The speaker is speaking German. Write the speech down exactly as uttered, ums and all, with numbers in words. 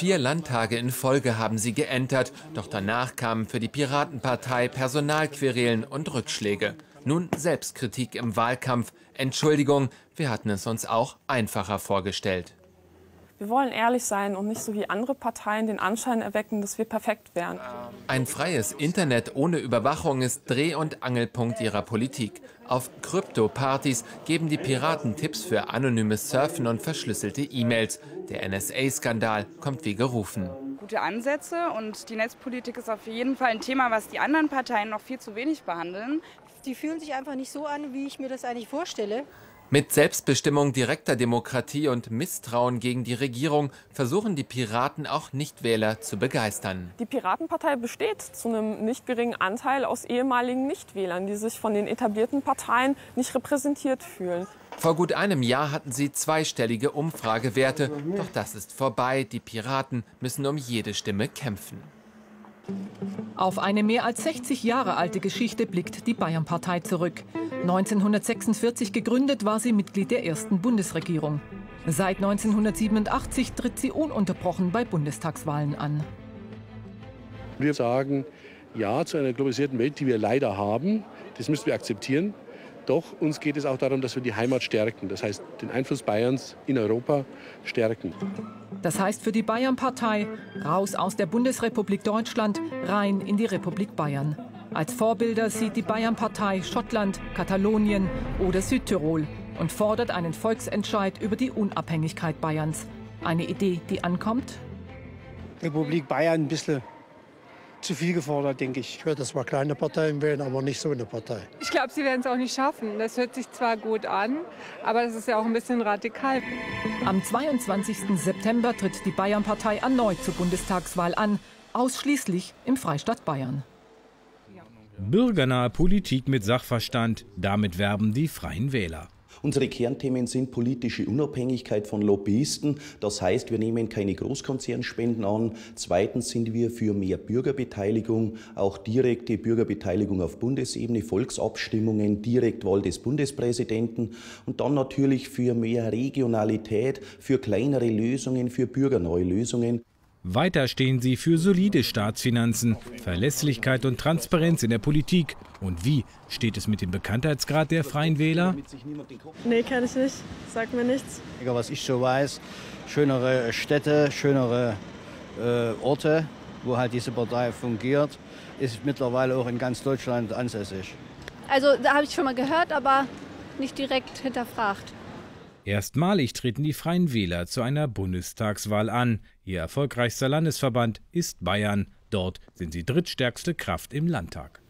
Vier Landtage in Folge haben sie geentert, doch danach kamen für die Piratenpartei Personalquerelen und Rückschläge. Nun Selbstkritik im Wahlkampf. Entschuldigung, wir hatten es uns auch einfacher vorgestellt. Wir wollen ehrlich sein und nicht so wie andere Parteien den Anschein erwecken, dass wir perfekt wären. Ein freies Internet ohne Überwachung ist Dreh- und Angelpunkt ihrer Politik. Auf Krypto-Partys geben die Piraten Tipps für anonymes Surfen und verschlüsselte E-Mails. Der N S A-Skandal kommt wie gerufen. Gute Ansätze, und die Netzpolitik ist auf jeden Fall ein Thema, was die anderen Parteien noch viel zu wenig behandeln. Die fühlen sich einfach nicht so an, wie ich mir das eigentlich vorstelle. Mit Selbstbestimmung, direkter Demokratie und Misstrauen gegen die Regierung versuchen die Piraten auch Nichtwähler zu begeistern. Die Piratenpartei besteht zu einem nicht geringen Anteil aus ehemaligen Nichtwählern, die sich von den etablierten Parteien nicht repräsentiert fühlen. Vor gut einem Jahr hatten sie zweistellige Umfragewerte, doch das ist vorbei. Die Piraten müssen um jede Stimme kämpfen. Auf eine mehr als sechzig Jahre alte Geschichte blickt die Bayernpartei zurück. neunzehnhundertsechsundvierzig gegründet, war sie Mitglied der ersten Bundesregierung. Seit neunzehnhundertsiebenundachtzig tritt sie ununterbrochen bei Bundestagswahlen an. Wir sagen ja zu einer globalisierten Welt, die wir leider haben. Das müssen wir akzeptieren. Doch uns geht es auch darum, dass wir die Heimat stärken. Das heißt, den Einfluss Bayerns in Europa stärken. Das heißt für die Bayernpartei, raus aus der Bundesrepublik Deutschland, rein in die Republik Bayern. Als Vorbilder sieht die Bayernpartei Schottland, Katalonien oder Südtirol und fordert einen Volksentscheid über die Unabhängigkeit Bayerns. Eine Idee, die ankommt? Republik Bayern ein bisschen zu viel gefordert, denke ich. Ich würde das mal kleine Parteien wählen, aber nicht so eine Partei. Ich glaube, sie werden es auch nicht schaffen. Das hört sich zwar gut an, aber das ist ja auch ein bisschen radikal. Am zweiundzwanzigsten September tritt die Bayernpartei erneut zur Bundestagswahl an, ausschließlich im Freistaat Bayern. Bürgernahe Politik mit Sachverstand, damit werben die Freien Wähler. Unsere Kernthemen sind politische Unabhängigkeit von Lobbyisten. Das heißt, wir nehmen keine Großkonzernspenden an. Zweitens sind wir für mehr Bürgerbeteiligung, auch direkte Bürgerbeteiligung auf Bundesebene, Volksabstimmungen, Direktwahl des Bundespräsidenten. Und dann natürlich für mehr Regionalität, für kleinere Lösungen, für bürgernahe Lösungen. Weiter stehen sie für solide Staatsfinanzen, Verlässlichkeit und Transparenz in der Politik. Und wie steht es mit dem Bekanntheitsgrad der Freien Wähler? Nee, kann ich nicht. Sagt mir nichts. Was ich so weiß, schönere Städte, schönere äh, Orte, wo halt diese Partei fungiert, ist mittlerweile auch in ganz Deutschland ansässig. Also da habe ich schon mal gehört, aber nicht direkt hinterfragt. Erstmalig treten die Freien Wähler zu einer Bundestagswahl an. Ihr erfolgreichster Landesverband ist Bayern. Dort sind sie drittstärkste Kraft im Landtag.